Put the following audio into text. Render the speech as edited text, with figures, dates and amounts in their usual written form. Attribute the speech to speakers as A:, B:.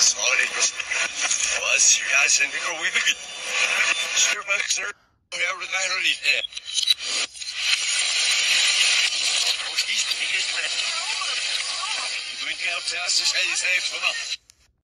A: Sorry, was you guys in the week? Sir, sir, everything ready. Doing the outside, say,